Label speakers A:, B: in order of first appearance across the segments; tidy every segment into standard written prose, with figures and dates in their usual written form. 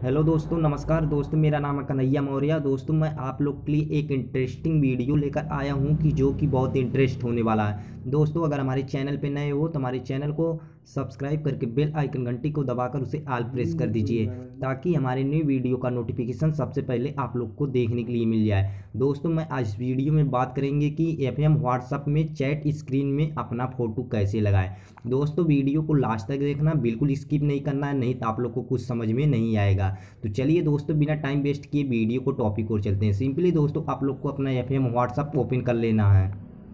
A: Hello दोस्तों, नमस्कार दोस्तों। मेरा नाम है कन्हैया मौर्य। दोस्तों मैं आप लोग के लिए एक इंटरेस्टिंग वीडियो लेकर आया हूं कि जो कि बहुत इंटरेस्ट होने वाला है। दोस्तों अगर हमारे चैनल पे नए हो तो हमारे चैनल को सब्सक्राइब करके बेल आइकन घंटी को दबाकर उसे ऑल प्रेस कर दीजिए ताकि हमारे न्यू वीडियो का नोटिफिकेशन सबसे पहले आप लोग को देखने के लिए मिल जाए। दोस्तों मैं आज इस वीडियो में बात करेंगे कि एफएम व्हाट्सएप में चैट स्क्रीन में अपना फ़ोटो कैसे लगाएं। दोस्तों वीडियो को लास्ट तक देखना, बिल्कुल स्किप नहीं करना है, नहीं तो आप लोग को कुछ समझ में नहीं आएगा। तो चलिए दोस्तों बिना टाइम वेस्ट किए वीडियो को टॉपिक और चलते हैं। सिंपली दोस्तों आप लोग को अपना एफएम व्हाट्सएप ओपन कर लेना है।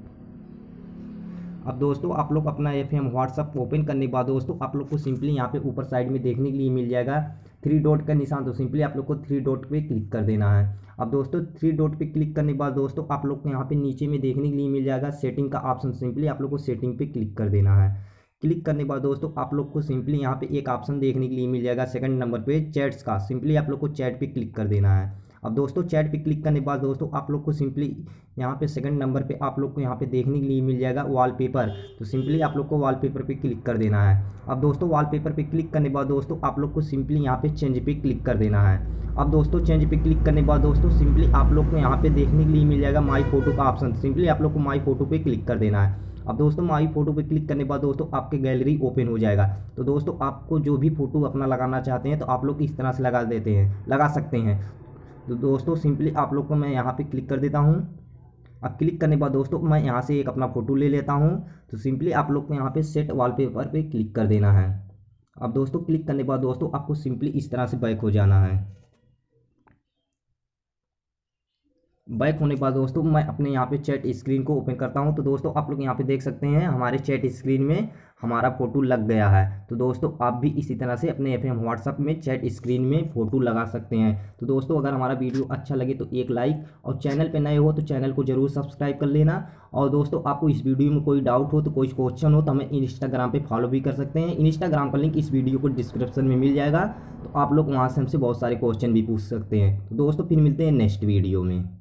A: अब दोस्तों आप लोग अपना एफएम व्हाट्सएप ओपन करने के बाद दोस्तों आप लोग को सिंपली यहाँ पे ऊपर साइड में देखने के लिए मिल जाएगा थ्री डॉट का निशान। तो सिंपली आप लोग को थ्री डॉट पे क्लिक कर देना है। अब दोस्तों थ्री डॉट पे क्लिक करने के बाद दोस्तों आप लोग को यहाँ पे नीचे में देखने के लिए मिल जाएगा सेटिंग का ऑप्शन। सिंपली आप लोग को सेटिंग पे क्लिक कर देना है। क्लिक करने के बाद दोस्तों आप लोग को सिंपली यहाँ पे एक ऑप्शन देखने के लिए मिल जाएगा सेकंड नंबर पे चैट्स का। सिंपली आप लोग को चैट पे क्लिक कर देना है। अब दोस्तों चैट पे क्लिक करने के बाद दोस्तों आप लोग को सिंपली यहाँ पे सेकंड नंबर पे आप लोग को यहाँ पे देखने के लिए मिल जाएगा वॉलपेपर। तो सिंपली आप लोग को वॉलपेपर पे क्लिक कर देना है। अब दोस्तों वॉलपेपर पे क्लिक करने के बाद दोस्तों आप लोग को सिंपली यहाँ पे चेंज पे क्लिक कर देना है। अब दोस्तों चेंज पे क्लिक करने के बाद दोस्तों सिंपली आप लोग को यहाँ पे देखने के लिए मिल जाएगा माई फोटो का ऑप्शन। सिंपली आप लोग को माई फोटो पे क्लिक कर देना है। अब दोस्तों माई फोटो पे क्लिक करने के बाद दोस्तों आपके गैलरी ओपन हो जाएगा। तो दोस्तों आपको जो भी फोटो अपना लगाना चाहते हैं तो आप लोग इस तरह से लगा सकते हैं। तो दोस्तों सिंपली आप लोग को मैं यहाँ पे क्लिक कर देता हूँ। अब क्लिक करने के बाद दोस्तों मैं यहाँ से एक अपना फ़ोटो ले लेता हूँ। तो सिंपली आप लोग को यहाँ पे सेट वॉलपेपर पे क्लिक कर देना है। अब दोस्तों क्लिक करने के बाद दोस्तों आपको सिंपली इस तरह से बैक हो जाना है। बैक होने के बाद दोस्तों मैं अपने यहाँ पे चैट स्क्रीन को ओपन करता हूँ। तो दोस्तों आप लोग यहाँ पे देख सकते हैं हमारे चैट स्क्रीन में हमारा फ़ोटो लग गया है। तो दोस्तों आप भी इसी तरह से अपने एफएम व्हाट्सएप में चैट स्क्रीन में फ़ोटो लगा सकते हैं। तो दोस्तों अगर हमारा वीडियो अच्छा लगे तो एक लाइक, और चैनल पे नए हो तो चैनल को ज़रूर सब्सक्राइब कर लेना। और दोस्तों आपको इस वीडियो में कोई डाउट हो तो कोई क्वेश्चन हो तो हमें इंस्टाग्राम पर फॉलो भी कर सकते हैं। इंस्टाग्राम का लिंक इस वीडियो को डिस्क्रिप्शन में मिल जाएगा। तो आप लोग वहाँ से हमसे बहुत सारे क्वेश्चन भी पूछ सकते हैं। तो दोस्तों फिर मिलते हैं नेक्स्ट वीडियो में।